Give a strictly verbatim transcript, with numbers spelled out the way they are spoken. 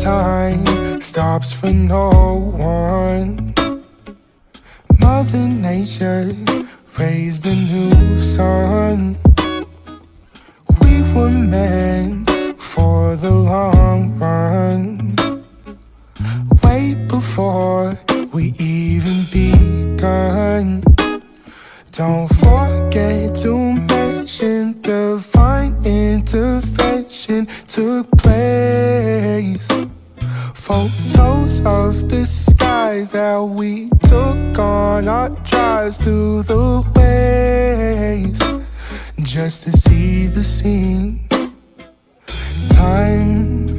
time stops for no one. Mother Nature raised a new sun. We were meant for the long run. Way before we even begun. Don't forget to mention divine intervention took place. Photos of the skies that we took on our drives to the waves, just to see the scene. Time